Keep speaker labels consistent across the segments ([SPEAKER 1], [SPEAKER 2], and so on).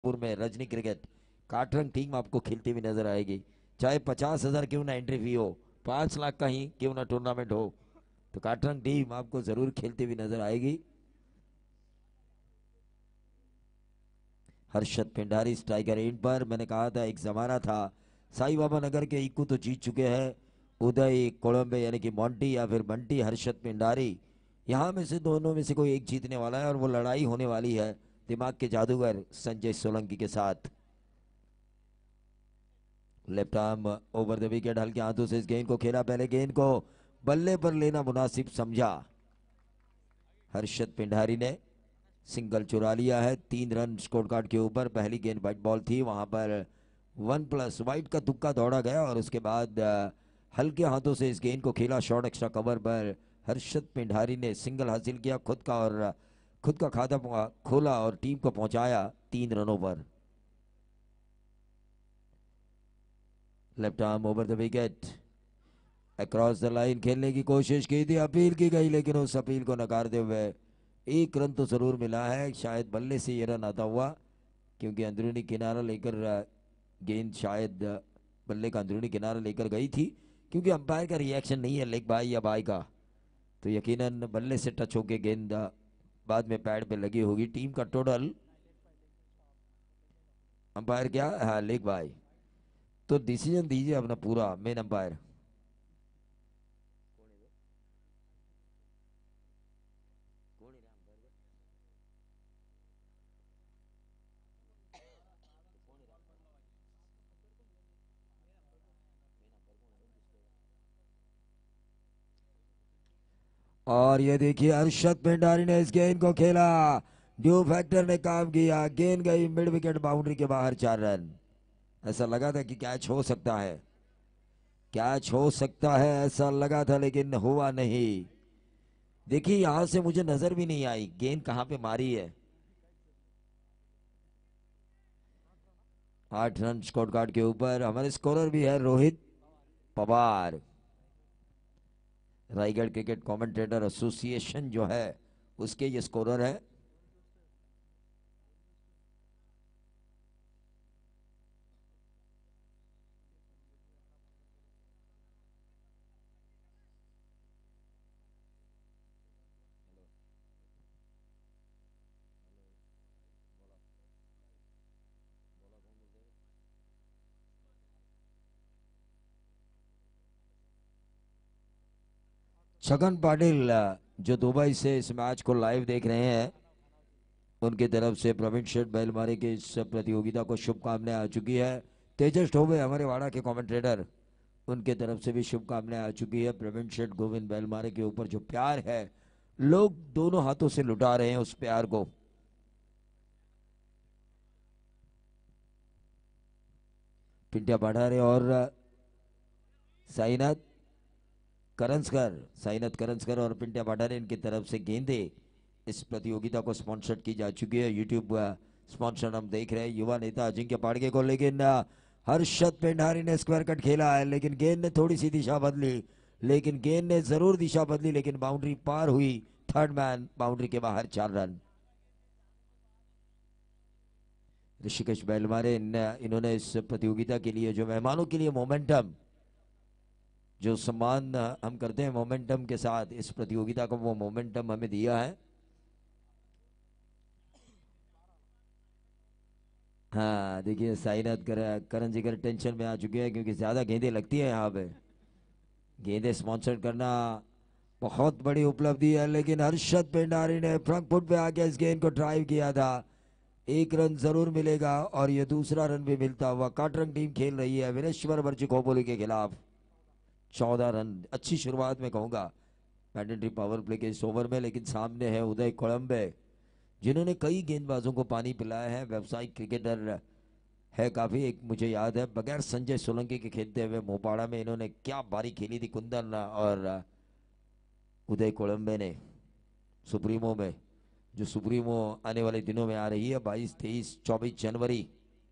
[SPEAKER 1] में Rajni cricket काटरंग team आपको खेलती हुई नजर आएगी। चाहे 50,000 क्यों ना एंट्री फी हो, 5 लाख का ही क्यों ना टूर्नामेंट हो, तो काटरंग टीम आपको जरूर खेलती हुई नजर आएगी। हर्षद पिंडारी स्ट्राइकर एंड पर। मैंने कहा था एक जमाना था साई बाबा नगर के इक्कू तो जीत चुके हैं, उदय कोलंबे यानी कि मोंटी या फिर बंटी हर्षद पिंडारी, यहाँ में से दोनों में से कोई एक जीतने वाला है और वो लड़ाई होने वाली है दिमाग के जादूगर संजय सोलंकी के साथ। Left arm over the wicket, हल्के हाथों से इस गेंद को खेला, पहले गेंद को बल्ले पर लेना मुनासिब समझा हर्षद पिंडारी ने, सिंगल चुरा लिया है। 3 रन स्कोर कार्ड के ऊपर। पहली गेंद वाइट बॉल थी, वहां पर 1+ वाइट का तुक्का दौड़ा गया और उसके बाद हल्के हाथों से इस गेंद को खेला शॉर्ट एक्स्ट्रा कवर पर। हर्षद पिंडारी ने सिंगल हासिल किया खुद का और खुद का खाता खोला और टीम को पहुंचाया 3 रनों पर। Left arm over the wicket, across the line खेलने की कोशिश की थी, अपील की गई लेकिन उस अपील को नकारते हुए 1 रन तो जरूर मिला है। शायद बल्ले से ये रन आता हुआ, क्योंकि अंदरूनी किनारा लेकर गेंद शायद बल्ले का अंदरूनी किनारा लेकर गई थी, क्योंकि अंपायर का रिएक्शन नहीं है लेग बाई या बाई का, तो यकीनन बल्ले से टच होके गेंद बाद में पैड पे लगी होगी। टीम का टोटल अंपायर क्या, हाँ लेग बाई। तो डिसीजन दीजिए अपना पूरा मेन अंपायर। और ये देखिए अरशद पिंडारी ने इस गेंद को खेला, ड्यू फैक्टर ने काम किया, गेंद गई मिड विकेट बाउंड्री के बाहर, 4 रन। ऐसा लगा था कि कैच हो सकता है, कैच हो सकता है ऐसा लगा था, लेकिन हुआ नहीं। देखिए यहां से मुझे नजर भी नहीं आई गेंद कहां पे मारी है। 8 रन स्कोर कार्ड के ऊपर। हमारे स्कोरर भी है Rohit Pawar, Raigad cricket commentator association जो है उसके ये स्कोरर है। छगन पाटिल जो दुबई से इस मैच को लाइव देख रहे हैं, उनकी तरफ से प्रवीण शेठ बैलमारे के इस प्रतियोगिता को शुभकामनाएं आ चुकी है। तेजस ठोबे हमारे वाड़ा के कमेंटेटर, उनके तरफ से भी शुभकामनाएं आ चुकी है। प्रवीण शेठ गोविंद बैलमारे के ऊपर जो प्यार है, लोग दोनों हाथों से लुटा रहे हैं उस प्यार को। पिंटिया पठारे और साईनाथ साईनाथ करंजकर और पिंटिया पठारे, इनकी तरफ से गेंदे इस प्रतियोगिता को स्पॉन्सर की जा चुकी है। यूट्यूब स्पॉन्सर हम देख रहे हैं युवा नेता अजिंक्य पाड़गे को, लेकिन हर्षद पिंडारी ने स्क्वायर कट खेला है, लेकिन गेंद ने थोड़ी सी दिशा बदली, लेकिन गेंद ने जरूर दिशा बदली, लेकिन बाउंड्री पार हुई। थर्ड मैन बाउंड्री के बाहर, 4 रन। ऋषिकेश बैलमारे इन्होंने इस प्रतियोगिता के लिए जो मेहमानों के लिए मोमेंटम, जो सम्मान हम करते हैं मोमेंटम के साथ, इस प्रतियोगिता को वो मोमेंटम हमें दिया है। हाँ देखिए साईनाथ करण जिगर टेंशन में आ चुके हैं, क्योंकि ज्यादा गेंदें लगती है यहाँ पे। गेंदें स्पॉन्सर करना बहुत बड़ी उपलब्धि है, लेकिन हर्षद पेंडारी ने फ्रंट फुट पे आके इस गेंद को ड्राइव किया था। 1 रन जरूर मिलेगा और ये दूसरा रन भी मिलता हुआ। काटरंग टीम खेल रही है विनेश्वर वर्ची खोपोली के खिलाफ। 14 रन, अच्छी शुरुआत में कहूंगा मैंडेटरी पावर प्ले के इस ओवर में, लेकिन सामने है उदय कोलंबे, जिन्होंने कई गेंदबाजों को पानी पिलाया है, व्यावसायिक क्रिकेटर है काफी। एक मुझे याद है बगैर संजय सोलंकी के खेलते हुए मोपाड़ा में इन्होंने क्या बारी खेली थी कुंदन और उदय कोलंबे ने सुप्रीमो में, जो सुप्रीमो आने वाले दिनों में आ रही है 22, 23, 24 जनवरी।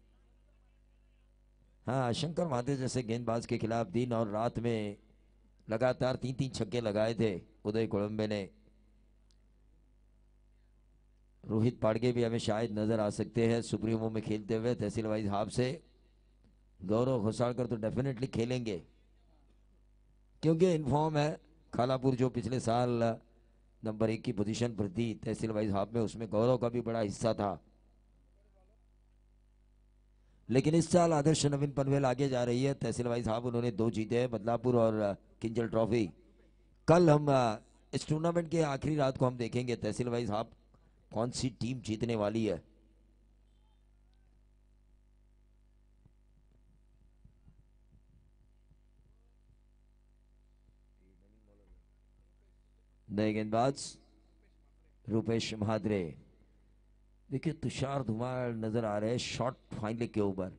[SPEAKER 1] हाँ शंकर महादेव जैसे गेंदबाज के खिलाफ दिन और रात में लगातार 3-3 छक्के लगाए थे उदय कोलंबे ने। रोहित पाड़गे भी हमें शायद नजर आ सकते हैं सुप्रीमो में खेलते हुए तहसील वाइज हाफ से। गौरव घोसाड़कर तो डेफिनेटली खेलेंगे क्योंकि इन्फॉर्म है। खालापुर जो पिछले साल नंबर 1 की पोजीशन पर थी तहसील वाइज हाफ में, उसमें गौरव का भी बड़ा हिस्सा था। लेकिन इस साल आदर्श नवीन पनवेल आगे जा रही है। तहसील वाइज हाफ उन्होंने 2 जीते हैं, बदलापुर और किंजल ट्रॉफी। कल हम इस टूर्नामेंट के आखिरी रात को हम देखेंगे तहसील वाइज हाफ कौन सी टीम जीतने वाली है। नए गेंदबाज रूपेश महाद्रे। देखिए तुषार धुमाल नजर आ रहे हैं शॉर्ट फाइनल के ऊपर।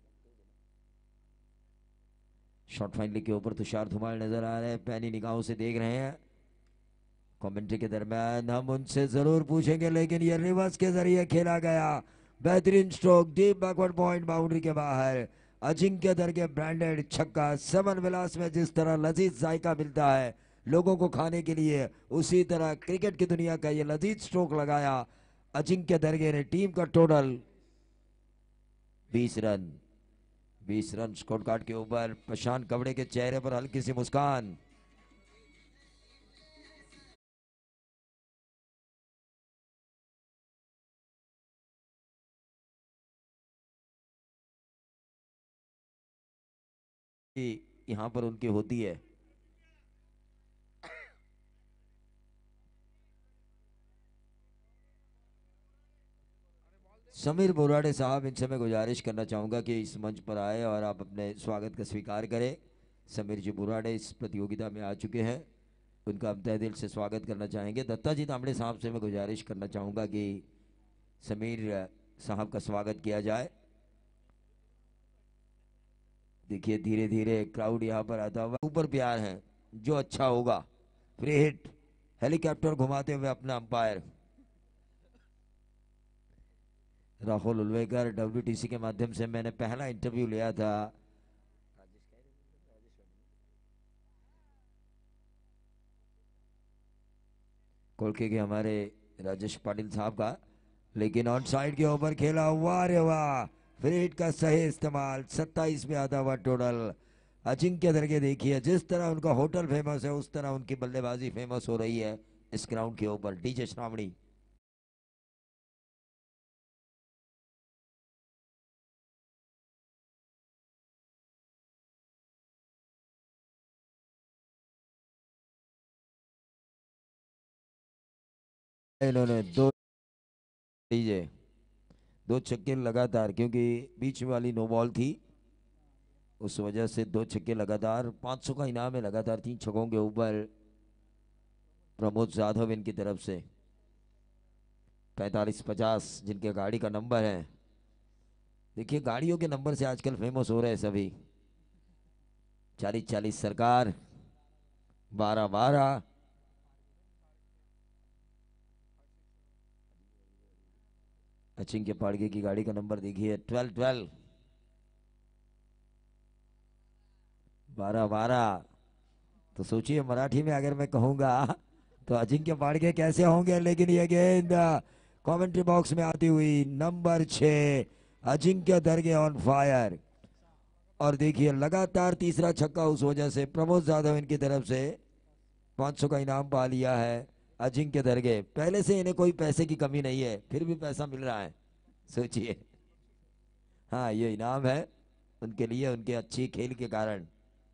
[SPEAKER 1] शॉर्ट फाइनल के ऊपर तुषार धुमाल नजर आ रहे हैं, पैनी निगाहों से देख रहे हैं। कमेंट्री के दरमियान हम उनसे जरूर पूछेंगे, लेकिन ये रिवर्स के जरिए खेला गया बेहतरीन stroke deep backward point boundary के बाहर। अजिंक्य दरगे ब्रांडेड छक्का। सेवन विलास में जिस तरह लजीज जायका मिलता है लोगों को खाने के लिए, उसी तरह क्रिकेट की दुनिया का ये लजीज स्ट्रोक लगाया अजिंक्य दरगे ने। टीम का टोटल 20 रन। 20 रन स्कोर कार्ड के ऊपर। प्रशांत कवड़े के चेहरे पर हल्की सी मुस्कान। यहां पर उनकी होती है। समीर बोराडे साहब, इनसे मैं गुजारिश करना चाहूंगा कि इस मंच पर आए और आप अपने स्वागत का स्वीकार करें। समीर जी बोराडे इस प्रतियोगिता में आ चुके हैं, उनका हम तहे दिल से स्वागत करना चाहेंगे। दत्ता जी तांबड़े साहब से मैं गुजारिश करना चाहूंगा कि समीर साहब का स्वागत किया जाए। देखिए धीरे धीरे क्राउड यहाँ पर आता हुआ ऊपर प्यार है जो अच्छा होगा। Free hit. हेलीकॉप्टर घुमाते हुए अपना अंपायर राहुल उल्वेकर। डब्ल्यूटीसी के माध्यम से मैंने पहला इंटरव्यू लिया था कोलके के हमारे राजेश पाटिल साहब का, लेकिन ऑन साइड के ऊपर खेला हुआ। रे वाह, फ्री हिट का सही इस्तेमाल। 27 में आता हुआ टोटल। अजिंक्य दरगे देखिए जिस तरह उनका होटल फेमस है उस तरह उनकी बल्लेबाजी फेमस हो रही है इस ग्राउंड के ऊपर। डीजे श्रावणी। इन्होंने दो डीजे 2 छक्के लगातार, क्योंकि बीच वाली नो बॉल थी उस वजह से 2 छक्के लगातार। 500 का इनाम है लगातार 3 छक्कों के ऊपर प्रमोद जाधव इनकी तरफ से। 45-50 जिनके गाड़ी का नंबर है। देखिए गाड़ियों के नंबर से आजकल फेमस हो रहे हैं सभी। 40-40 सरकार। 12-12। अचिंक्य पाड़गे की गाड़ी का नंबर देखिए 12-12। 12-12। तो सोचिए मराठी में अगर मैं कहूंगा तो अजिंक्य पाड़गे कैसे होंगे, लेकिन ये गेंद कमेंट्री बॉक्स में आती हुई number 6 Ajinkya Darge on fire. और देखिए लगातार तीसरा छक्का, उस वजह से प्रमोद जाधव इनकी तरफ से 500 का इनाम पा लिया है अजिंक्य दरगे। पहले से इन्हें कोई पैसे की कमी नहीं है, फिर भी पैसा मिल रहा है, सोचिए। हाँ ये इनाम है उनके लिए, उनके अच्छी खेल के कारण।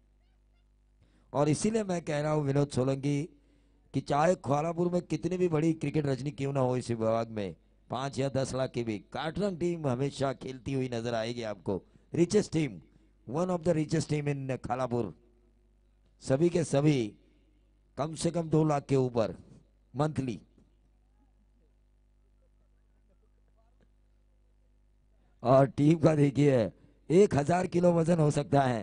[SPEAKER 1] और इसीलिए मैं कह रहा हूँ विनोद सोलंकी कि चाहे ख्वालापुर में कितनी भी बड़ी क्रिकेट रजनी क्यों ना हो इस विभाग में, 5 या 10 लाख की भी काटरंग टीम हमेशा खेलती हुई नजर आएगी आपको। Richest team, one of the richest team in Khalapur. सभी के सभी कम से कम 2 लाख के ऊपर मंथली। और टीम का देखिए 1000 किलो वजन हो सकता है।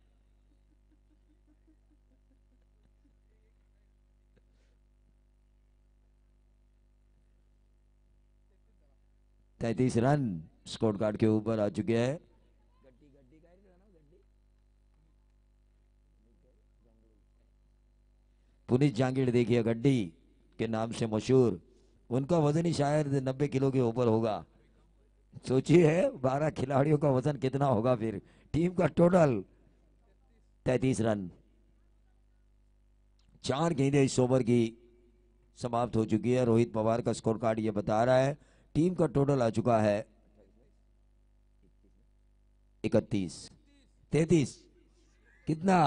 [SPEAKER 1] तैतीस रन स्कोर कार्ड के ऊपर आ चुके हैं। पुनीत जांगिड़ देखिए गड्डी के नाम से मशहूर उनका वजन ही शायद 90 किलो के ऊपर होगा। सोचिए 12 खिलाड़ियों का वजन कितना होगा फिर। टीम का टोटल 33 रन। 4 गेंदें इस ओवर की समाप्त हो चुकी है। रोहित पवार का स्कोर कार्ड ये बता रहा है टीम का टोटल आ चुका है 31। 33 कितना?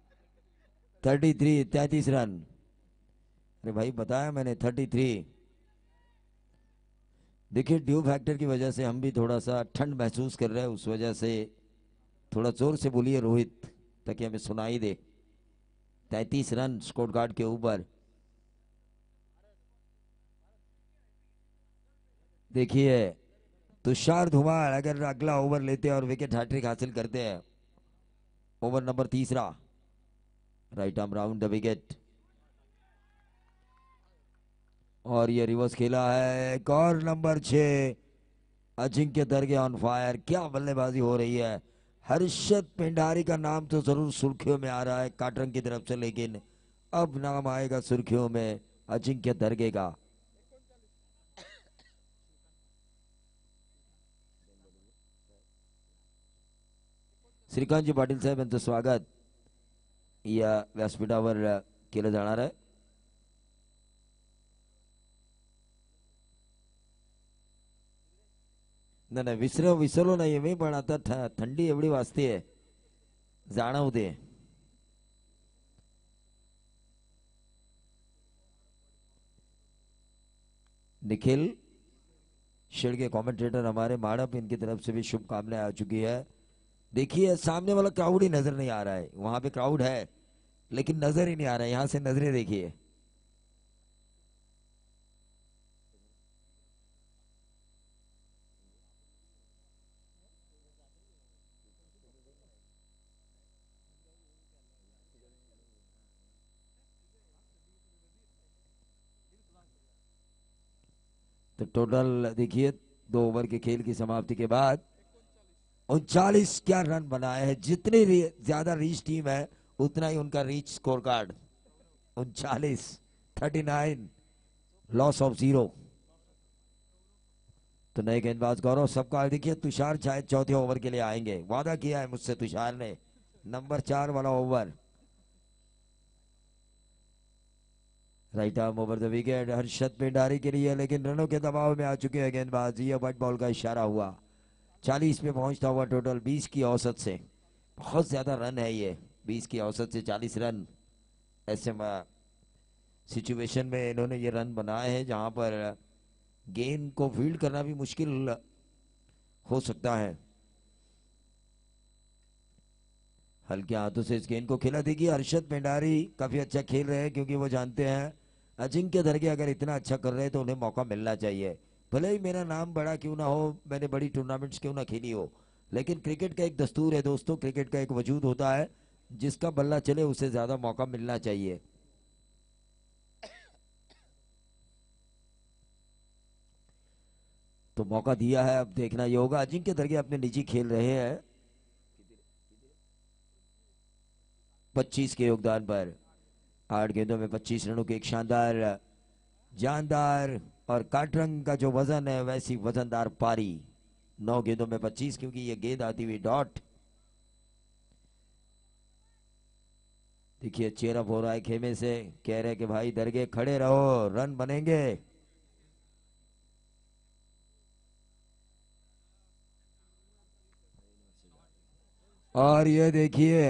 [SPEAKER 1] 33 रन। अरे भाई बताया मैंने 33। देखिए ड्यू फैक्टर की वजह से हम भी थोड़ा सा ठंड महसूस कर रहे हैं, उस वजह से थोड़ा जोर से बोलिए रोहित ताकि हमें सुनाई दे। 33 रन स्कोर कार्ड के ऊपर। देखिए तुषार धुमार अगर अगला ओवर लेते हैं और विकेट हैट्रिक हासिल करते हैं, ओवर नंबर तीसरा, right arm round the wicket, और ये रिवर्स खेला है। एक और number 6, Ajinkya Darge on fire. क्या बल्लेबाजी हो रही है। हर्षद पेंडारी का नाम तो जरूर सुर्खियों में आ रहा है काटरंग की तरफ से, लेकिन अब नाम आएगा सुर्खियों में अजिंक्य दरगे का। श्रीकांतजी पाटील साहेब यांचं स्वागत या व्यासपीठावर केलं जाणार आहे। नाही नाही विसरलो नाहीये मी, पण आता थंडी एवढी वाजते जाणवते। निखिल शेड़गे कमेंटेटर हमारे माड़प, इनकी तरफ से भी शुभकामनाएं आ चुकी है। देखिए सामने वाला क्राउड ही नजर नहीं आ रहा है, वहां पे क्राउड है लेकिन नजर ही नहीं आ रहा है। यहां से नजरें देखिए। तो टोटल देखिए 2 ओवर के खेल की समाप्ति के बाद 39 क्या रन बनाए हैं। जितनी ज्यादा रीच टीम है उतना ही उनका reach score card 39, 39, loss of 0। तो नए गेंदबाज गौरव सबका देखिए, तुषार शायद चौथे ओवर के लिए आएंगे, वादा किया है मुझसे तुषार ने, नंबर 4 वाला over. Right arm over the wicket Harshad Pendari के लिए, लेकिन रनों के दबाव में आ चुके हैं गेंदबाज। ये व्हाइट बॉल का इशारा हुआ। 40 पे पहुंचता हुआ टोटल 20 की औसत से। बहुत ज्यादा रन है ये, 20 की औसत से 40 रन। ऐसे सिचुएशन में इन्होंने ये रन बनाए हैं जहां पर गेंद को फील्ड करना भी मुश्किल हो सकता है। हल्के हाथों से इस गेंद को खेला। देखिए हर्षद पेंडारी काफी अच्छा खेल रहे हैं, क्योंकि वो जानते हैं अजिंक्य दरगे अगर इतना अच्छा कर रहे हैं तो उन्हें मौका मिलना चाहिए। भले ही मेरा नाम बड़ा क्यों ना हो, मैंने बड़ी टूर्नामेंट्स क्यों ना खेली हो, लेकिन क्रिकेट का एक दस्तूर है दोस्तों, क्रिकेट का एक वजूद होता है, जिसका बल्ला चले उसे ज्यादा मौका मिलना चाहिए। तो मौका दिया है, अब देखना ये होगा। अजिंक्य दरगे अपने निजी खेल रहे हैं 25 के योगदान पर। 8 गेंदों में 25 रनों की एक शानदार, जानदार और काटरंग का जो वजन है वैसी वजनदार पारी। 9 गेंदों में 25, क्योंकि ये गेंद आती हुई डॉट। देखिए चेयर अप हो रहा है खेमे से, कह रहे कि भाई दरगे खड़े रहो, रन बनेंगे। और ये देखिए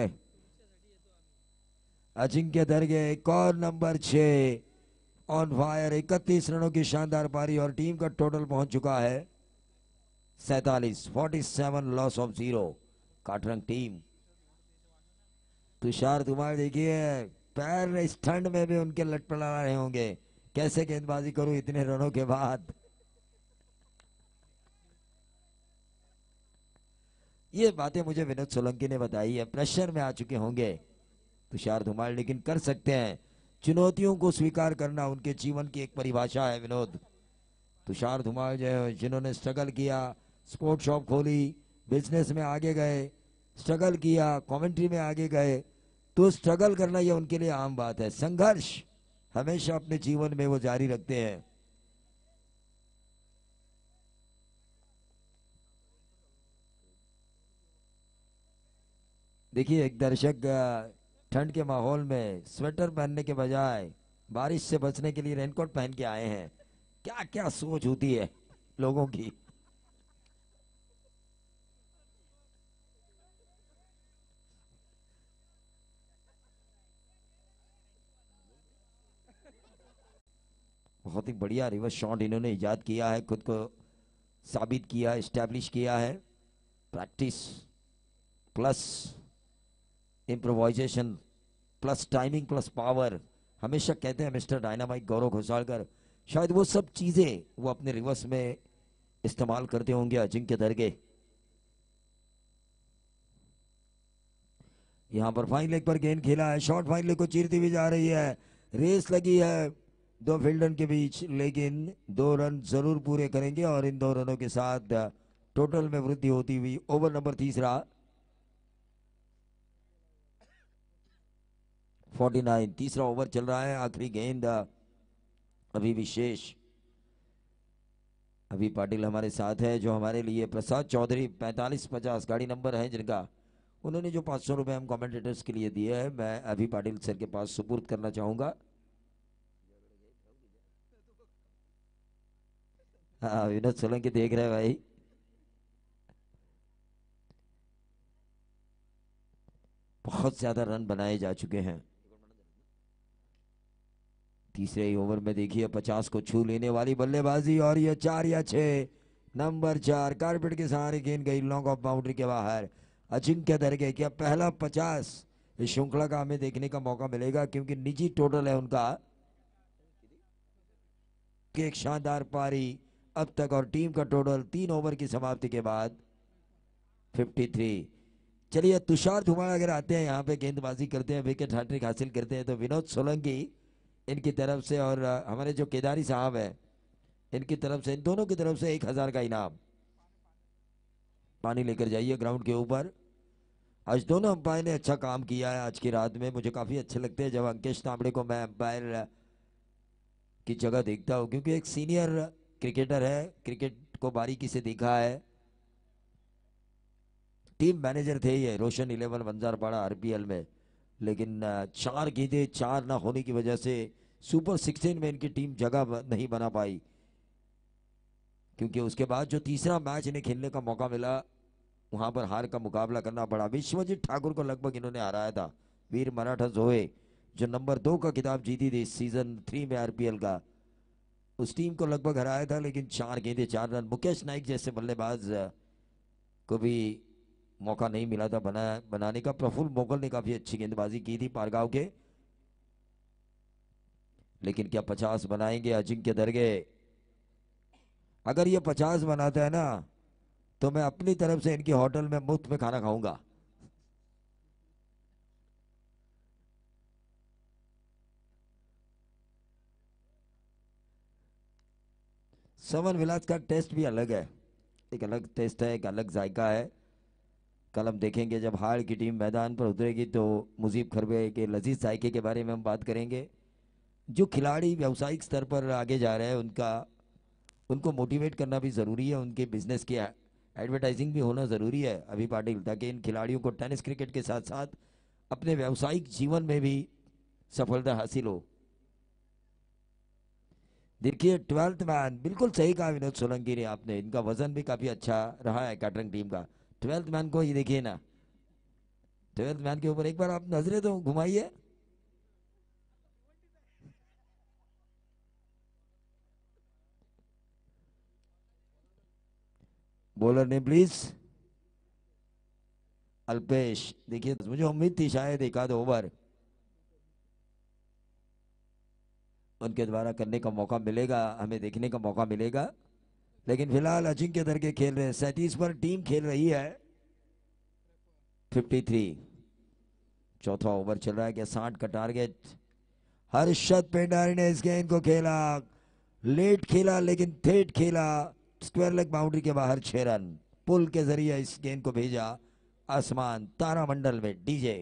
[SPEAKER 1] अजिंक्य दरगे एक और नंबर 6 ऑन फायर। 31 रनों की शानदार पारी और टीम का टोटल पहुंच चुका है 47, 47, loss of 0 Katrang team. Tushar Dhumar देखिए पैर इस ठंड में भी उनके लटपटा रहे होंगे, कैसे गेंदबाजी करूं इतने रनों के बाद। ये बातें मुझे विनोद सोलंकी ने बताई है, प्रेशर में आ चुके होंगे तुषार धुमार, लेकिन कर सकते हैं। चुनौतियों को स्वीकार करना उनके जीवन की एक परिभाषा है विनोद। तुषार धुमार जो है, जिन्होंने स्ट्रगल किया, स्पोर्ट शॉप खोली, बिजनेस में आगे गए, स्ट्रगल किया, कमेंट्री में आगे गए, तो स्ट्रगल करना ये उनके लिए आम बात है। संघर्ष हमेशा अपने जीवन में वो जारी रखते हैं। देखिए एक दर्शक ठंड के माहौल में स्वेटर पहनने के बजाय बारिश से बचने के लिए रेनकोट पहन के आए हैं। क्या क्या सोच होती है लोगों की। बहुत ही बढ़िया रिवर्स शॉट इन्होंने इजाद किया है, खुद को साबित किया, एस्टैब्लिश किया है। Practice plus improvisation plus timing plus power, हमेशा कहते हैं मिस्टर डायनामाइट गौरव घोसालकर, शायद वो सब चीजें वो अपने रिवर्स में इस्तेमाल करते होंगे अजिंक्य दरगे। यहाँ पर फाइन लेग पर गेंद खेला है, शॉर्ट फाइन लेग को चीरती हुई जा रही है। रेस लगी है दो फील्डर के बीच, लेकिन 2 रन जरूर पूरे करेंगे और इन 2 रनों के साथ टोटल में वृद्धि होती हुई ओवर नंबर तीसरा 49, तीसरा ओवर चल रहा है। आखिरी गेंद अभी विशेष अभी पाटिल हमारे साथ है, जो हमारे लिए प्रसाद चौधरी 4550 गाड़ी नंबर है जिनका, उन्होंने जो 500 रुपये हम कमेंटेटर्स के लिए दिए हैं, मैं अभी पाटिल सर के पास सुपुर्द करना चाहूंगा। हाँ विनोद सोलंकी देख रहे हैं भाई। बहुत ज्यादा रन बनाए जा चुके हैं तीसरे ही ओवर में। देखिए 50 को छू लेने वाली बल्लेबाजी, और ये 4 या 6, नंबर 4 कारपेट के सहारे गेंद गई लॉन्ग ऑफ बाउंड्री के बाहर। अजिंक्य दरगे क्या पहला 50 इस श्रृंखला का हमें देखने का मौका मिलेगा, क्योंकि निजी टोटल है उनका कि एक शानदार पारी अब तक, और टीम का टोटल 3 ओवर की समाप्ति के बाद 53। चलिए तुषार धुमाल अगर आते हैं यहाँ पे गेंदबाजी करते हैं, विकेट हैट्रिक हासिल करते हैं, तो विनोद सोलंकी इनकी तरफ से और हमारे जो केदारी साहब है इनकी तरफ से, इन दोनों की तरफ से 1000 का इनाम। पानी लेकर जाइए ग्राउंड के ऊपर। आज दोनों अंपायर ने अच्छा काम किया है आज की रात में, मुझे काफी अच्छे लगते हैं जब अंकेश तांबड़े को मैं अंपायर की जगह देखता हूँ, क्योंकि एक सीनियर क्रिकेटर है, क्रिकेट को बारीकी से देखा है। टीम मैनेजर थे ये रोशन 11 बंजारपाड़ा आरपीएल में, लेकिन 4 गेंदें 4 ना होने की वजह से सुपर 16 में इनकी टीम जगह नहीं बना पाई, क्योंकि उसके बाद जो तीसरा मैच इन्हें खेलने का मौका मिला वहां पर हार का मुकाबला करना पड़ा। विश्वजीत ठाकुर को लगभग इन्होंने हराया था, वीर मराठा जोए जो नंबर 2 का खिताब जीती थी सीजन 3 में आरपीएल का, उस टीम को लगभग हराया था, लेकिन 4 गेंदें 4 रन। मुकेश नाइक जैसे बल्लेबाज को भी मौका नहीं मिला था बनाने का। प्रफुल्ल मोगल ने काफी अच्छी गेंदबाजी की थी पारगांव के, लेकिन क्या 50 बनाएंगे अजिंक्य दरगे? अगर ये 50 बनाता है ना, तो मैं अपनी तरफ से इनकी होटल में मुफ्त में खाना खाऊंगा। समन विलास का टेस्ट भी अलग है, एक अलग टेस्ट है, एक अलग जायका है। कल हम देखेंगे जब हार की टीम मैदान पर उतरेगी तो मुजीब खरबे के लजीज जायके के बारे में हम बात करेंगे। जो खिलाड़ी व्यावसायिक स्तर पर आगे जा रहे हैं उनका, उनको मोटिवेट करना भी ज़रूरी है, उनके बिजनेस की एडवर्टाइजिंग भी होना ज़रूरी है अभी पाटिल, ताकि इन खिलाड़ियों को टेनिस क्रिकेट के साथ साथ अपने व्यावसायिक जीवन में भी सफलता हासिल हो। देखिए 12th मैन, बिल्कुल सही कहा विनोद सोलंकी ने आपने, इनका वजन भी काफ़ी अच्छा रहा है कैटरिंग टीम का। 12th मैन को ये देखिए ना, 12th मैन के ऊपर एक बार आप नजरें तो घुमाइए। बॉलर ने प्लीज अल्पेश, देखिए मुझे उम्मीद थी शायद एक आध ओवर उनके द्वारा करने का मौका मिलेगा, हमें देखने का मौका मिलेगा, लेकिन फिलहाल अजिंक्य दरगे खेल रहे हैं 37 पर, टीम खेल रही है 53। चौथा ओवर चल रहा है, क्या 60 का टारगेट? हर्षद पेंडारी ने इस गेंद को खेला, लेट खेला लेकिन थेट खेला, स्क्वायर लेग बाउंड्री के बाहर 6 रन। पुल के जरिए इस गेंद को भेजा आसमान तारामंडल में। डीजे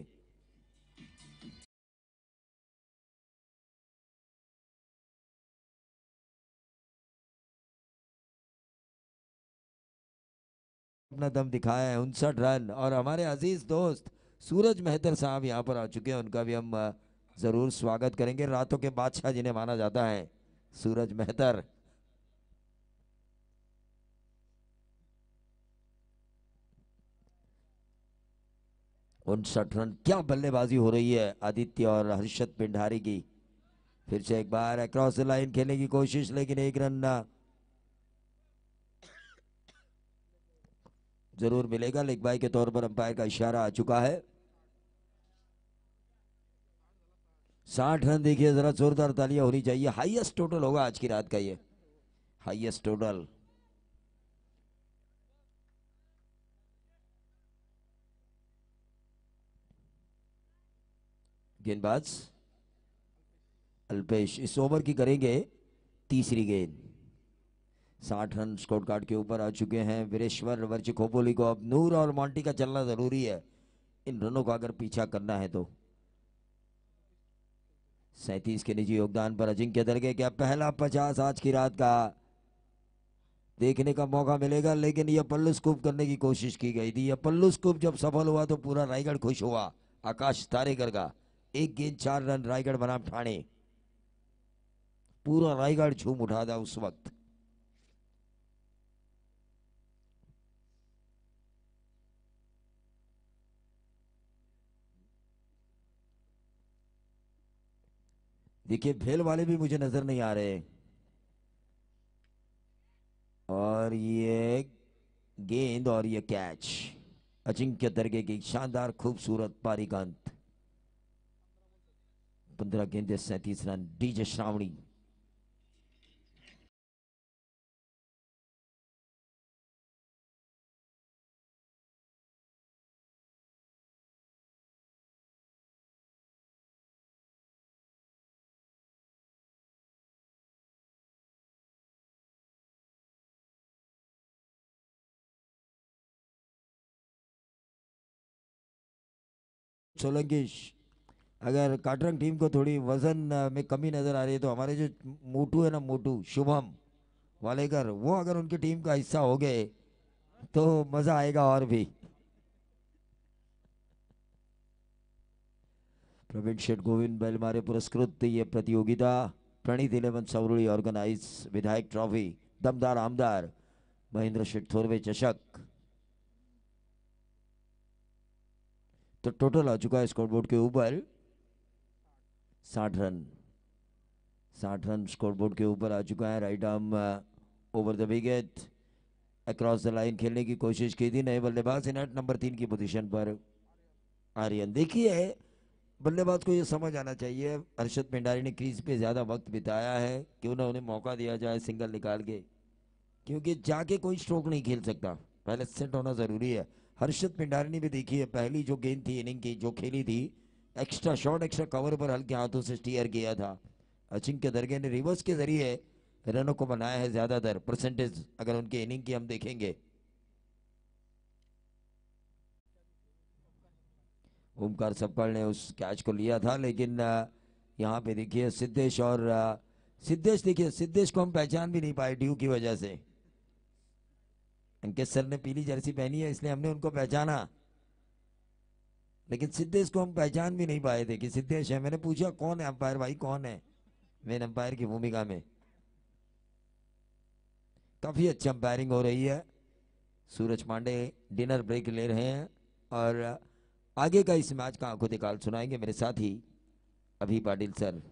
[SPEAKER 1] अपना दम दिखाया है, 59 रन, और हमारे अजीज दोस्त सूरज मेहतर साहब यहाँ पर आ चुके हैं, उनका भी हम जरूर स्वागत करेंगे। रातों के बादशाह जिन्हें माना जाता है, सूरज मेहतर। 59 रन, क्या बल्लेबाजी हो रही है आदित्य और हर्षद पिंडारी की। फिर से एक बार अक्रॉस द लाइन खेलने की कोशिश, लेकिन एक रन जरूर मिलेगा। लेग बाय के तौर पर अंपायर का इशारा आ चुका है। 60 रन, देखिए जरा जोरदार तालियां होनी चाहिए। हाईएस्ट टोटल होगा आज की रात का ये, हाईएस्ट टोटल। गेंदबाज अल्पेश इस ओवर की करेंगे तीसरी गेंद। 60 रन स्कोर कार्ड के ऊपर आ चुके हैं वीरेश्वर वर्ची खोपोली को। अब नूर और मॉन्टी का चलना जरूरी है इन रनों का अगर पीछा करना है तो। 37 के निजी योगदान पर अजिंक्य दरगे क्या पहला 50 आज की रात का देखने का मौका मिलेगा। लेकिन यह पल्लू स्कूप करने की कोशिश की गई थी। यह पल्लू स्कूप जब सफल हुआ तो पूरा रायगढ़ खुश हुआ। आकाश तारेकर का एक गेंद 4 रन, रायगढ़ बनाम ठाणे। पूरा रायगढ़ झूम उठा था उस वक्त। देखिए भेल वाले भी मुझे नजर नहीं आ रहे। और ये गेंद और ये कैच, अजिंक्य दरगे की शानदार खूबसूरत पारी का अंत। 15 गेंदे 37 रन। डीजे श्रावणी। सोलंकी, अगर काटरंग टीम को थोड़ी वजन में कमी नजर आ रही है तो हमारे जो मोटू है ना, मोटू शुभम वालेकर, वो अगर उनकी टीम का हिस्सा हो गए तो मजा आएगा और भी। प्रवीण शेठ गोविंद बैलमारे पुरस्कृत ये प्रतियोगिता प्रणीत 11 सवरुड़ी ऑर्गेनाइज विधायक ट्रॉफी दमदार आमदार महेंद्र शेठ थोरवे चषक। तो टोटल आ चुका है स्कोरबोर्ड के ऊपर 60 रन। 60 रन स्कोरबोर्ड के ऊपर आ चुका है। Right arm over the wicket, across the line खेलने की कोशिश की थी। नए बल्लेबाज नेट नंबर 3 की पोजीशन पर आर्यन। देखिए बल्लेबाज को ये समझ आना चाहिए, हर्षद पिंडारी ने क्रीज पे ज्यादा वक्त बिताया है, क्यों ना उन्हें मौका दिया जाए सिंगल निकाल के। क्योंकि जाके कोई स्ट्रोक नहीं खेल सकता, पहले सेट होना जरूरी है। हर्षद पिंडारी ने भी देखी है, पहली जो गेंद थी इनिंग की जो खेली थी, एक्स्ट्रा शॉट एक्स्ट्रा कवर पर हल्के हाथों से स्टीयर किया था। अजिंक्य दरगे ने रिवर्स के जरिए रनों को बनाया है ज्यादातर परसेंटेज अगर उनके इनिंग की हम देखेंगे। ओमकार सप्पड़ ने उस कैच को लिया था, लेकिन यहाँ पे देखिए सिद्धेश और सिद्धेश, देखिए सिद्धेश को हम पहचान भी नहीं पाए ड्यू की वजह से। अंकित सर ने पीली जर्सी पहनी है इसलिए हमने उनको पहचाना, लेकिन सिद्धेश को हम पहचान भी नहीं पाए थे कि सिद्धेश है। मैंने पूछा कौन है अंपायर भाई, कौन है, मेन अंपायर की भूमिका में। काफी अच्छी अंपायरिंग हो रही है। सूरज पांडे डिनर ब्रेक ले रहे हैं और आगे का इस मैच का आंखों दिखाल सुनाएंगे मेरे साथी अभी पाटिल सर।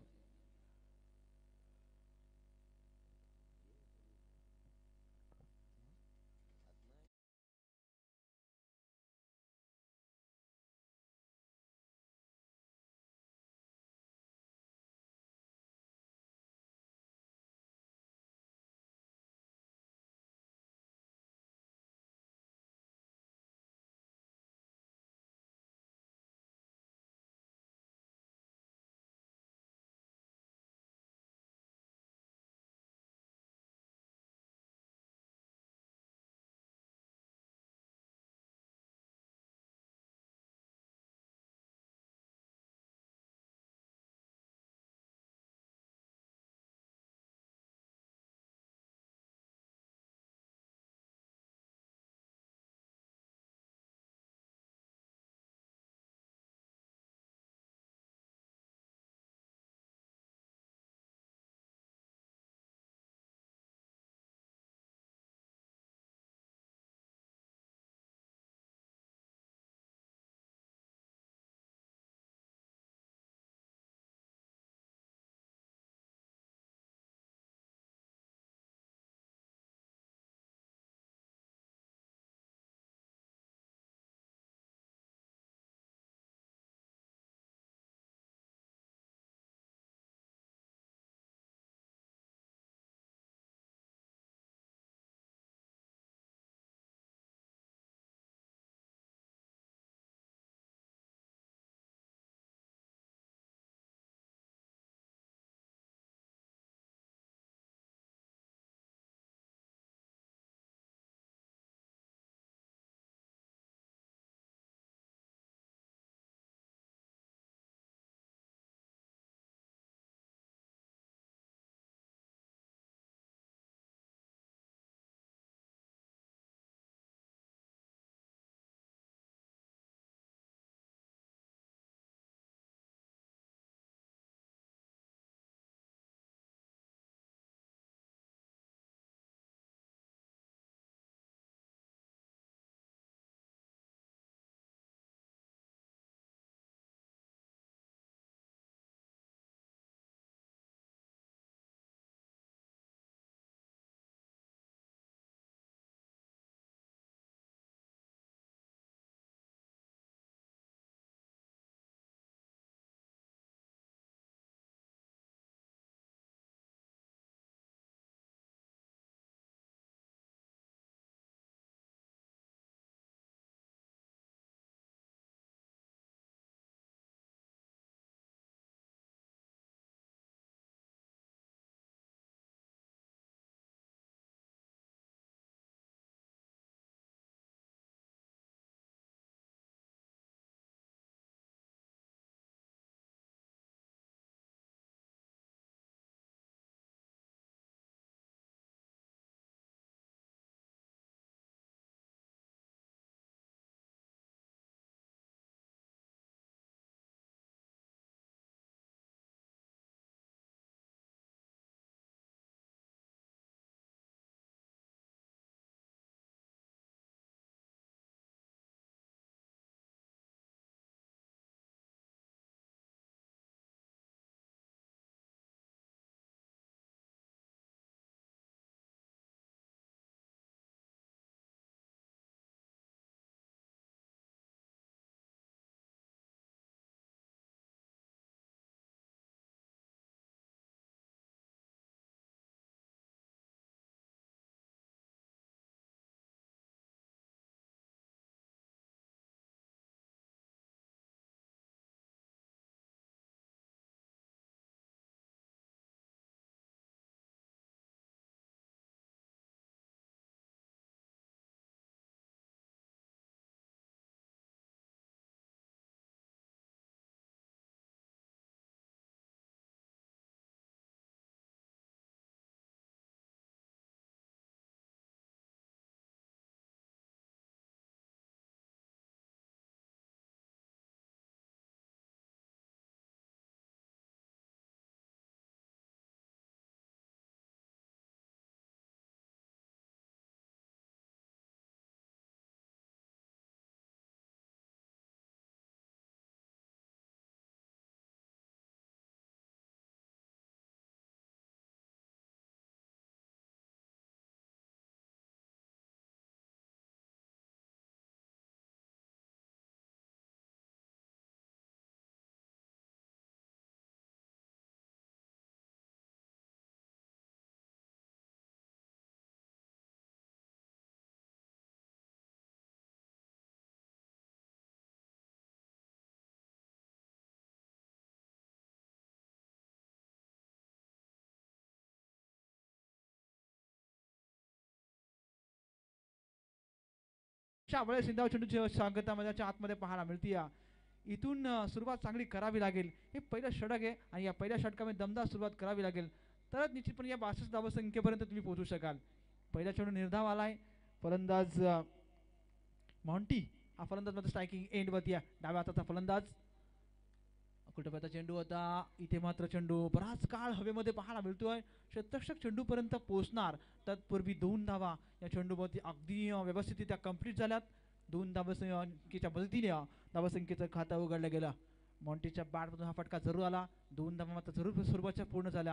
[SPEAKER 2] वेळेस निधाव चेंडूची सांगता मैदानाच्या आतमध्ये पाहायला मिळते. इथून सुरुवात चांगली करावी लागेल. हे पहिलं षटक आहे आणि या पहिल्या षटकामध्ये दमदार सुरुवात करावी लागेल तरच निश्चितपणे या 62 धावसंख्येपर्यंत तुम्ही पोहोचू शकाल. पहिला चेंडू निर्धाव आलाय. फलंदाज मॉन्टी हा फलंदाज मात्र स्ट्रायकिंग एंडवरती डाव्या हाताचा फलंदाज. कुठेपर्यंत चेंडू होता. इथे मात्र चेंडू बराच काळ हवेमध्ये पाहायला मिळतोय. शतरक्षक चेंडूपर्यंत पोहोचणार तत्पूर्वी 2 धावा या चेंडूवरती अगदी व्यवस्थितरित्या कंप्लीट झाल्यात. 2 धावसंख्येच्या मदतीने धावसंख्येचं खातं उघडलं गेलं. मॉन्टीच्या बॅटमधून हा फटका जरूर आला. 2 धावा मात्र जरूर सुरुवातच्या पूर्ण झाल्या.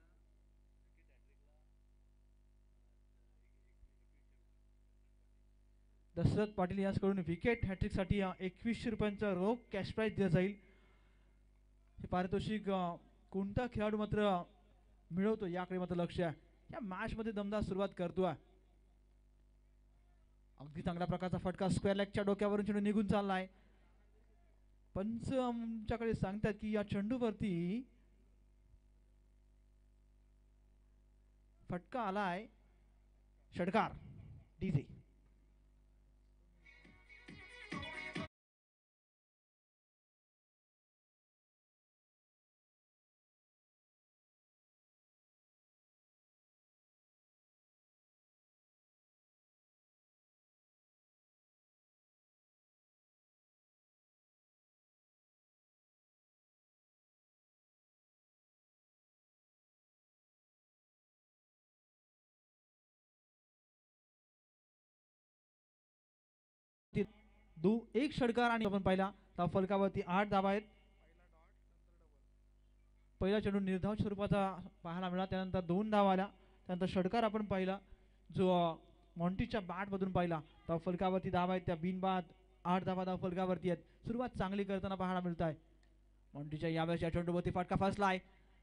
[SPEAKER 2] दशरथ पाटील यांच्याकडून विकेट हॅट्रिकसाठी 2100 रुपयांचा रोख कॅश प्राईज दिला जाईल. हे पारितोषिक कोणता खेळाडू मात्र मिळवतो याकडे मात्र लक्ष आहे. या मॅचमध्ये दमदार सुरुवात करतोय. अगदी चांगल्या प्रकारचा फटका स्क्वेअर लेगच्या डोक्यावरून चेंडू निघून चाललाय. पंच आमच्याकडे सांगतात की या चेंडूवरती फटका आलाय. षटकार डीजे. एक षटकार आणि आपण पाहिला तर फलकावरती 8 धावा आहेत. पहिला चेंडू निर्धाव स्वरूपाचा पाहायला मिळाला. त्यानंतर 2 धावा आल्या. त्यानंतर षटकार आपण पाहिला जो मॉन्टीच्या बॅटमधून पाहिला. तर फलकावरती धावा आहेत. त्या बिनबाद 8 धावा फलकावरती आहेत. सुरुवात चांगली करताना पाहायला मिळत आहे. मॉन्टीच्या यावेळेस या चेंडूवरती फटका फसलाय.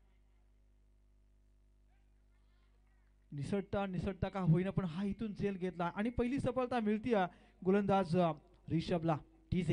[SPEAKER 2] निसटता का होईना पण हा इथून झेल घेतला आणि पहिली सफलता मिळते गोलंदाज रिषभला. डीजे.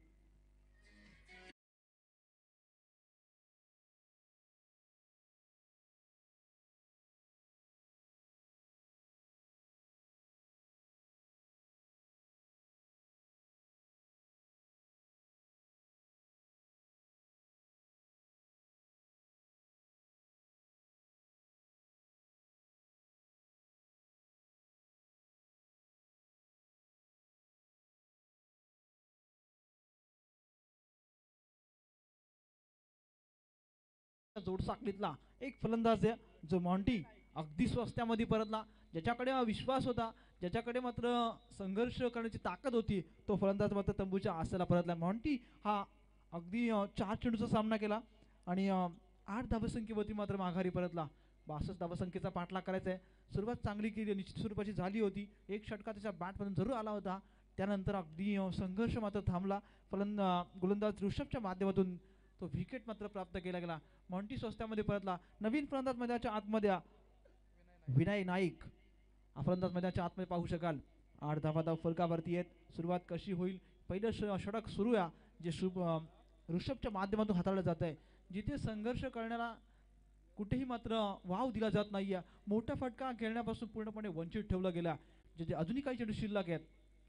[SPEAKER 2] जोडसाखळीतला एक फलंदाज आहे जो मॉन्टी अगदी स्वस्त्यामध्ये परतला. ज्याच्याकडे विश्वास होता, ज्याच्याकडे मात्र संघर्ष करण्याची ताकद होती, तो फलंदाज मात्र तंबूच्या आसेला परतला. मॉन्टी हा अगदी 4 चेंडूचा सामना केला आणि 8 धावसंख्येवरती मात्र माघारी परतला. 62 धावसंख्येचा पाठलाग करायचा आहे. सुरुवात चांगली केली, निश्चित स्वरूपाची झाली होती. एक षटका त्याच्या बॅटमधून जरूर आला होता. त्यानंतर अगदी संघर्ष मात्र थांबला. गोलंदाज ऋषभच्या माध्यमातून तो विकेट मात्र प्राप्त केला गेला. मॉन्टी स्वस्त्यामध्ये परतला. नवीन फलंदाज मैदानाच्या आतमध्ये विनय नाईक हा फलंदाज मैदानाच्या आतमध्ये पाहू शकाल. 8 धावा फलकावरती आहेत. सुरुवात कशी होईल. पहिलं षटक सुरू आहे जे ऋषभच्या माध्यमातून हाताळलं जात आहे. जिथे संघर्ष करण्याला कुठेही मात्र वाव दिला जात नाहीये. मोठा फटका खेळण्यापासून पूर्णपणे वंचित ठेवलं गेला. जे अजूनही काही चेंडू शिल्लक आहेत.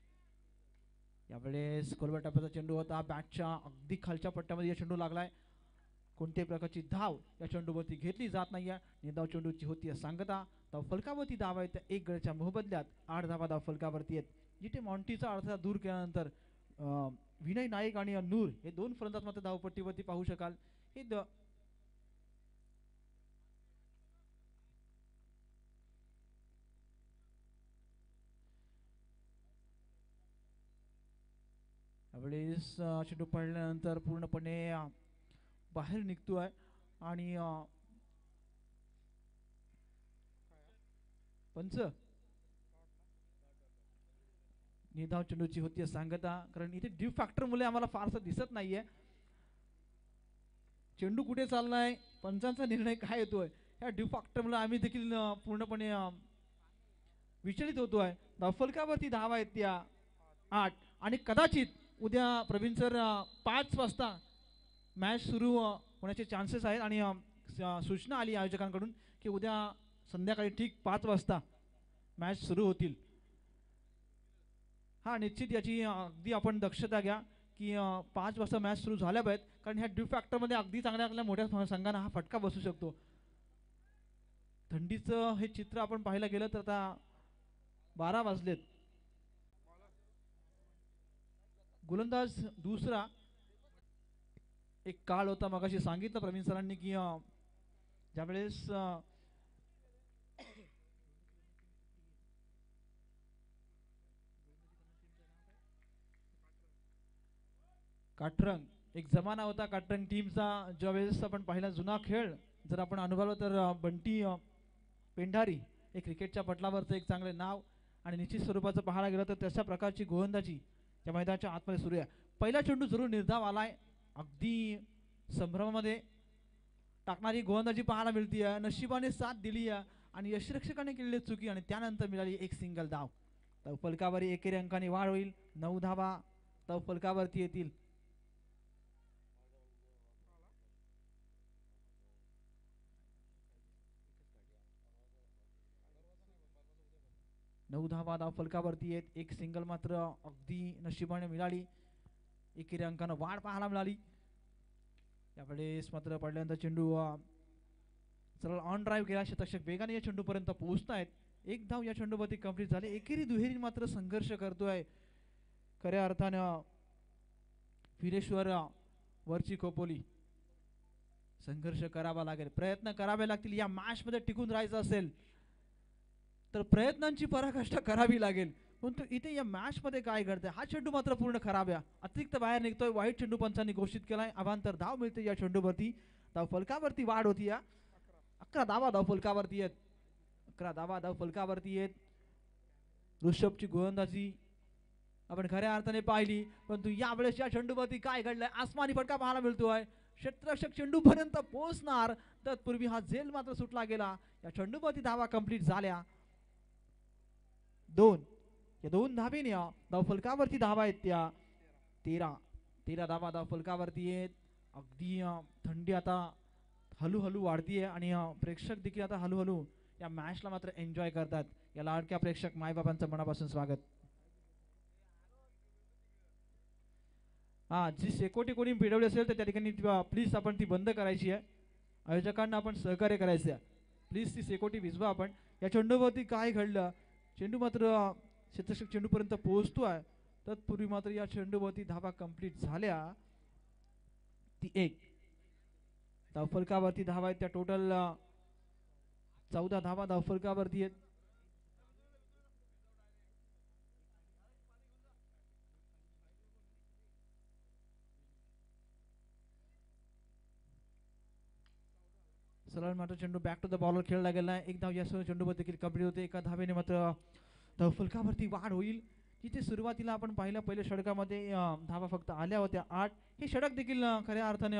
[SPEAKER 2] यावेळेस खोलवर टप्प्याचा चेंडू होता. बॅटच्या अगदी खालच्या पट्ट्यामध्ये या चेंडू लागलाय. कोणत्याही प्रकारची धाव या चेंडूवरती घेतली जात नाहीये. निर्धाव चेंडूची होती सांगता. धाव फलकावरती धाव आहे त्या 1 गड्याच्या मोबदल्यात 8 धावा धाव फलकावरती आहेत. जिथे मॉन्टीचा अडथळा दूर केल्यानंतर विनय नाईक आणि नूर हे 2 फलंदाज मात्र धावपट्टीवरती पाहू शकाल. हे यावेळेस चेंडू पडल्यानंतर पूर्णपणे बाहेर निघतोय आणि पंच निधाव चेंडूची होती सांगता. कारण इथे ड्यू फॅक्टर मुळे आम्हाला फारसं दिसत नाहीये. चेंडू कुठे चाललाय, पंचांचा निर्णय काय येतोय, ह्या ड्यू फॅक्टर मुळे आम्ही देखील पूर्णपणे विचलित होतोय. फलकावरती धावा आहेत त्या 8 आणि कदाचित उद्या प्रवीण सर 5 वाजता मॅच सुरू होण्याचे चान्सेस आहेत आणि सूचना आली आयोजकांकडून की उद्या संध्याकाळी ठीक 5 वाजता मॅच सुरू होतील. हा निश्चित याची अगदी आपण दक्षता घ्या की 5 वाजता मॅच सुरू झाल्या पाहिजेत, कारण ह्या ड्यू फॅक्टरमध्ये अगदी चांगल्या चांगल्या मोठ्या संघांना हा फटका बसू शकतो. थंडीचं हे चित्र आपण पाहायला गेलं तर आता 12 वाजलेत. गोलंदाज दुसरा. एक काळ होता मगाशी सांगितलं प्रवीण सरांनी की ज्यावेळेस काटरंग एक जमाना होता काटरंग टीमचा, ज्यावेळेस आपण पाहिला जुना खेळ जर आपण अनुभवला तर बंटी पेंढारी हे क्रिकेटच्या पटलावरचं एक चांगले नाव आणि निश्चित स्वरूपाचं पाहायला गेलं तर तशा प्रकारची गोलंदाजी त्या मैदानाच्या आतमध्ये सुरू आहे. पहिला चेंडू जरूर निर्धाव आलाय, अगदी संभ्रमामध्ये टाकणारी गोलंदाजी पाहायला मिळते आहे. नशिबाने साथ दिली आहे आणि यष्टिरक्षकाने केलेली चुकी आणि त्यानंतर मिळाली एक सिंगल धाव. धाव फलकावरी एकेरी अंकाने वाढ होईल. 9 धावा धाव फलकावरती येतील. 9 धावा धाव फलकावरती आहेत. एक सिंगल मात्र अगदी नशिबाने मिळाली. एकेरी अंकानं वाढ पाहायला मिळाली. यावेळेस मात्र पडल्यानंतर चेंडू सरळ ऑन ड्राईव्ह केला. शतक वेगाने या चेंडूपर्यंत पोहोचतायत. एक धाव या चेंडूवरती कंप्लीट झाली. एकेरी दुहेरी मात्र संघर्ष करतोय खऱ्या अर्थानं फिरेश्वर वरची खोपोली. संघर्ष करावा लागेल, प्रयत्न करावे लागतील. या मॅच मध्ये टिकून राहायचं असेल तर प्रयत्नांची पराकाष्ठा करावी लागेल. परंतु इथे या मॅच मध्ये काय घडतंय, हा चेंडू मात्र पूर्ण खराब आहे. अतिरिक्त बाहेर निघतोय. वाईट चेंडू पंचांनी घोषित केलाय. अभांतर धाव मिळते या चेंडूवरती. धाव फलकावरती वाढ होती. या 11 धावा धाव फलकावरती आहेत. 11 धावा धाव फलकावरती आहेत. ऋषभची गोलंदाजी आपण खऱ्या अर्थाने पाहिली, परंतु यावेळेस या चेंडूवरती काय घडलंय, आसमानी फटका पाहायला मिळतोय. क्षेत्ररक्षक चेंडूपर्यंत पोहोचणार तत्पूर्वी हा झेल मात्र सुटला गेला. या चेंडूवरती धावा कंप्लीट झाल्या. 2 या 2 धावेने धाव फलकावरती धावा आहेत त्या 13 धावा धाव फलकावरती आहेत. अगदी थंडी आता हळूहळू वाढतीये आणि प्रेक्षक देखील आता हळूहळू या मॅचला मात्र एन्जॉय करतात. या लाडक्या प्रेक्षक मायबाबांचं मनापासून स्वागत. हा जी सेकोटी कोणी भिडवली असेल तर त्या ठिकाणी प्लीज आपण ती बंद करायची आहे. आयोजकांना आपण सहकार्य करायचं आहे. प्लीज ती सेकोटी विझवा आपण. या चेंडूवरती काय घडलं, चेंडू मात्र क्षेत्ररक्षक चेंडूपर्यंत पोहोचतोय तत्पूर्वी मात्र या चेंडूवरती धावा कंप्लीट झाल्या. ती 1 धाव फलकावरती धावा आहेत त्या टोटल 14 धावा धाव फलकावरती आहेत. सरळ मात्र चेंडू बॅक टू द बॉलर खेळला गेला. एक धाव या चेंडूवर देखील कंप्लीट होते. एका धावेने मात्र धाव फलकावरती वाढ होईल. जिथे सुरुवातीला आपण पाहिलं पहिल्या षटकामध्ये धावा फक्त आल्या होत्या 8. हे षटक देखील खऱ्या अर्थाने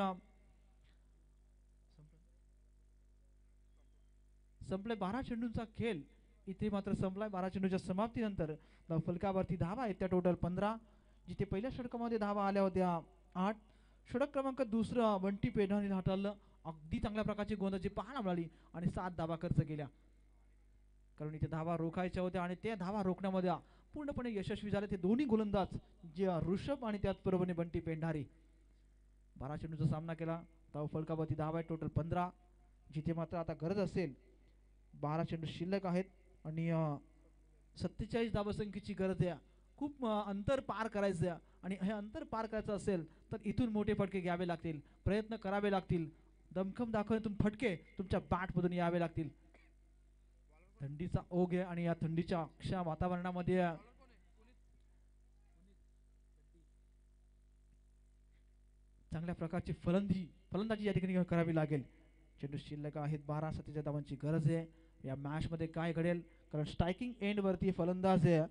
[SPEAKER 2] संपलाय. 12 चेंडूंचा खेळ इथे मात्र संपलाय. 12 चेंडूच्या समाप्तीनंतर धाव फलकावरती धावा आहेत त्या टोटल 15. जिथे पहिल्या षटकामध्ये धावा आल्या होत्या 8. षटक क्रमांक दुसरं बंटी पेढाने हाताळलं. अगदी चांगल्या प्रकारची गोलंदाजी पाहायला मिळाली आणि 7 धावा खर्च केल्या, कारण इथे धावा रोखायच्या होत्या आणि त्या धावा रोखण्यामध्ये पूर्णपणे यशस्वी झाले ते दोन्ही गोलंदाज जे ऋषभ आणि त्याचबरोबर बंटी पेंढारे. 12 चेंडूचा सामना केला. धाव फलकावरती धावा आहेत टोटल 15. जिथे मात्र आता गरज असेल 12 चेंडू शिल्लक आहेत आणि 47 धावसंख्येची गरज आहे. खूप अंतर पार करायचं आहे आणि हे अंतर पार करायचं असेल तर इथून मोठे फटके घ्यावे लागतील, प्रयत्न करावे लागतील. दमखम दाखवून फटके तुमच्या बॅटमधून यावे लागतील. थंडीचा ओघ आहे आणि या थंडीच्या अक्षय वातावरणामध्ये चांगल्या प्रकारची फलंदाजी या ठिकाणी करावी लागेल. चेंडू शिल्लक आहेत 12. 47 धावांची गरज आहे. या मॅच मध्ये काय घडेल, कारण स्ट्रायकिंग एंड वरती फलंदाज आहे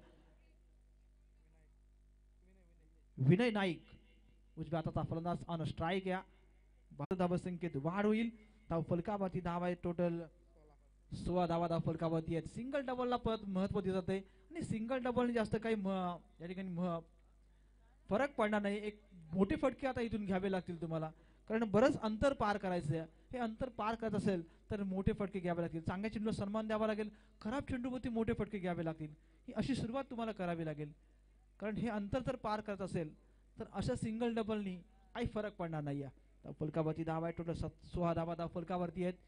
[SPEAKER 2] विनय नाईक. उजव्या हाताचा फलंदाज ऑन स्ट्राईक. या 12 धावसंख्येत वाढ होईल. धाव फलकावरती धावा आहेत टोटल 16 धावा धाव फलकावरती आहेत. सिंगल डबलला महत्व दिलं जाते आणि सिंगल डबलने जास्त काही या ठिकाणी फरक पडणार नाही. एक मोठे फटके आता इथून घ्यावे लागतील तुम्हाला, कारण बरंच अंतर पार करायचं आहे. हे अंतर पार करत असेल तर मोठे फटके घ्यावे लागतील. चांगल्या चेंडूला सन्मान द्यावा लागेल. खराब चेंडूवरती मोठे फटके घ्यावे लागतील. ही अशी सुरुवात तुम्हाला करावी लागेल. कारण हे अंतर जर पार करत असेल तर अशा सिंगल डबलनी काही फरक पडणार नाही आहे. फलकावरती धावा आहे, टोटल 16 धावा फलकावरती आहेत.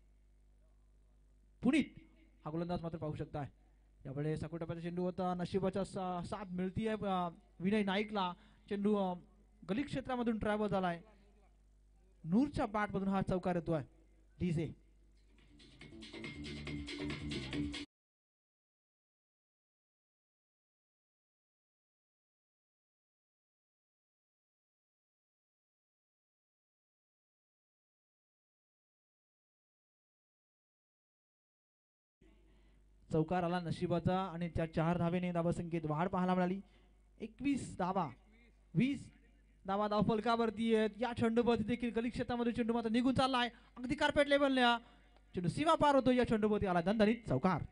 [SPEAKER 2] पुनीत हा गोलंदाज मात्र पाहू शकता. यावेळेस टप्प्याचा चेंडू होता, नशिबाचा साथ मिळतीये विनय नाईकला. चेंडू गली क्षेत्रामधून ट्रॅव्हल झालाय. नूरच्या बॅट मधून हा चौकार येतोय. डीजे चौकार आला नशिबाचा आणि त्या 4 धावेने धावसंख्येत वाढ पाहायला मिळाली. 21 धावा, 20 धावा फलकावरती आहेत. या चेंडूवरती देखील गली क्षेत्रामध्ये चेंडू मात्र निघून चाललाय. अगदी कार्पेट लेवलला चेंडू सीमा पार होतो. या चेंडूवरती आला दणदणीत चौकार.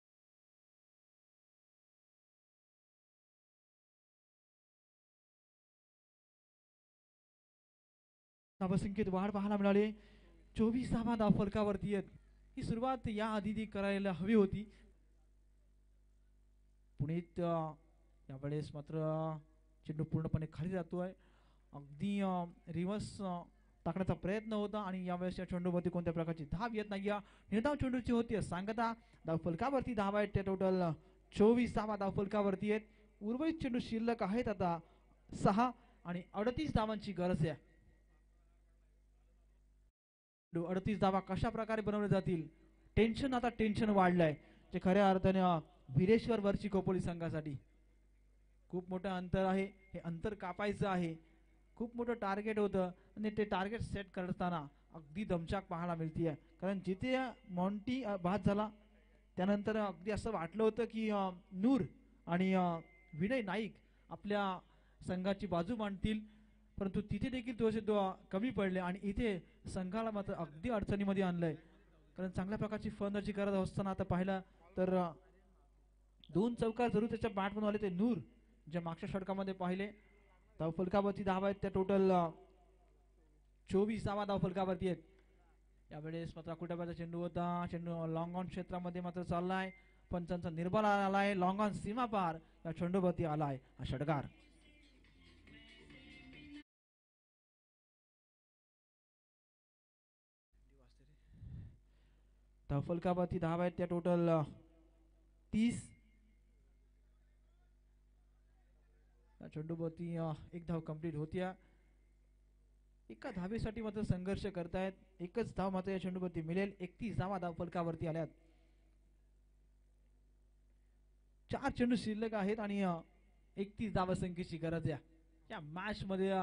[SPEAKER 2] धावसंख्येत वाढ पाहायला मिळाली. 24 धावा फलकावरती आहेत. ही सुरुवात या आधी करायला हवी होती. पुणेत यावेळेस मात्र चेंडू पूर्णपणे खाली जातोय. अगदी रिव्हर्स टाकण्याचा प्रयत्न होता आणि यावेळेस या चेंडूवरती कोणत्या प्रकारची धाव येत नाही. निर्धाव चेंडूची होती सांगता. धाव फलकावरती धावा आहेत त्या टोटल 24 धावा धाव फलकावरती आहेत. उर्वरित चेंडू शिल्लक आहेत आता 6 आणि 38 धावांची गरज आहे. 38 धावा कशा प्रकारे बनवले जातील. टेन्शन आता टेन्शन वाढलंय जे खऱ्या अर्थाने भिरेश्वर वरची खोपोली संघासाठी खूप मोठं अंतर आहे. हे अंतर कापायचं आहे. खूप मोठं टार्गेट होतं आणि ते टार्गेट सेट करताना अगदी दमछाक पाहायला मिळतीये. कारण जिथे मॉन्टी बाद झाला त्यानंतर अगदी असं वाटलं होतं की नूर आणि विनय नाईक आपल्या संघाची बाजू मांडतील, परंतु तिथे देखील थोडेसे कमी पडले आणि इथे संघाला मात्र अगदी अडचणीमध्ये आणलंय. कारण चांगल्या प्रकारची फलंदाजी करत असताना आता पाहिलं तर 2 चौकार जरूर त्याच्या बॅटमधून आले. ते नूर जे मागच्या षटकामध्ये पाहिले. धाव फलकावरती धावा आहेत त्या टोटल 24 धावा धाव फलकावरती आहेत. यावेळेस मात्र कुटाबाचा चेंडू होता. चेंडू लॉंग ऑन क्षेत्रामध्ये मात्र चाललाय. पंचांचा निर्बल आलाय. लॉंग ऑन सीमा पार या चेंडूवरती आलाय हा षटकार. धाव फलकावरती धावा आहेत त्या टोटल 30. चेंडूवरती एक धाव कंप्लीट होत्या. एका धावेसाठी मात्र संघर्ष करतायत. एकच धाव मात्र या चेंडूवरती मिळेल. 31 धावा धाव फलकावरती आल्यात. 4 चेंडू शिल्लक आहेत आणि 31 धावसंख्येची गरज आहे. या मॅच मध्ये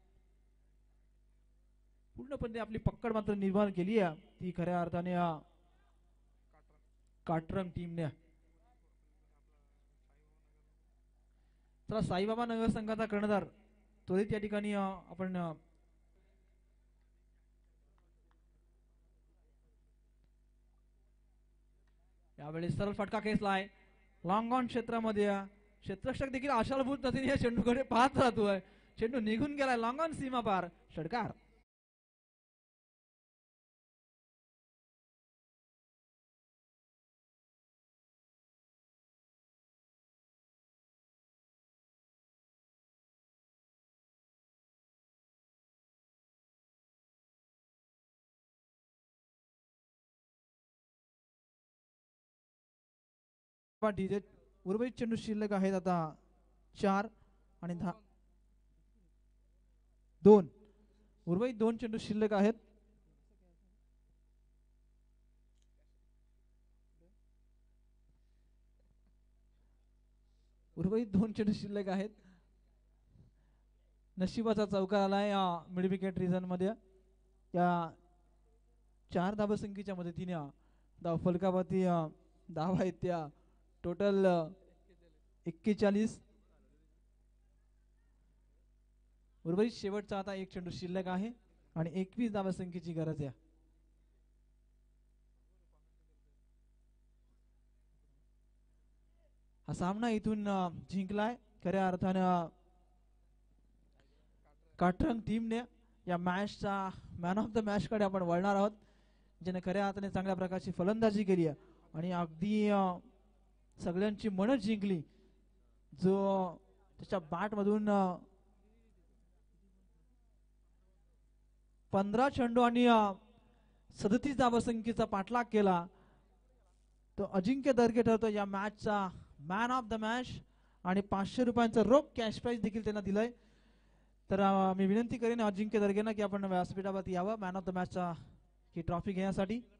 [SPEAKER 2] पूर्णपणे आपली पकड मात्र निर्माण केली आहे ती खऱ्या अर्थाने काटरंग टीमने. चला साईबाबा नगर संघाचा कर्णधार त्वरित या ठिकाणी आपण यावेळी सरळ फटका खेचलाय. लॉंग ऑन क्षेत्रामध्ये क्षेत्ररक्षक देखील आशाभूत नदीने या चेंडूकडे पाहत राहतोय. चेंडू निघून गेलाय लॉंग ऑन सीमा पार षटकार. उर्वरित चेंडू शिल्लक आहेत आता 4 आणि 2. उर्वरित 2 चेंडू शिल्लक आहेत. उर्वरित 2 चेंडू शिल्लक आहेत. नशिबाचा चौकार आलाय मिड विकेट रिझन मध्ये. या 4 धावसंख्येच्या मदतीने धाव फलकावरती धावा आहेत त्या टोटल 41. उर्वरित शेवटचा आता 1 चेंडू शिल्लक आहे आणि 21 धावसंख्येची गरज आहे. हा सामना इथून जिंकलाय खऱ्या अर्थानं काटरंग टीमने. या मॅचचा मॅन ऑफ द मॅच कडे आपण वळणार आहोत ज्याने खऱ्या अर्थाने चांगल्या प्रकारची फलंदाजी केली आणि अगदी सगळ्यांची मन जिंकली. जो त्याच्या बॅट मधून 15 चेंडू आणि 37 धावसंख्येचा पाठलाग केला. तो अजिंक्य दर्गे ठरतो या मॅचचा मॅन ऑफ द मॅच आणि 500 रुपयांचा रोख कॅश प्राइज देखील त्यांना दिलंय. तर मी विनंती करेन अजिंक्य दर्गेंना की आपण व्यासपीठावरती यावं मॅन ऑफ द मॅचचा ही ट्रॉफी घेण्यासाठी.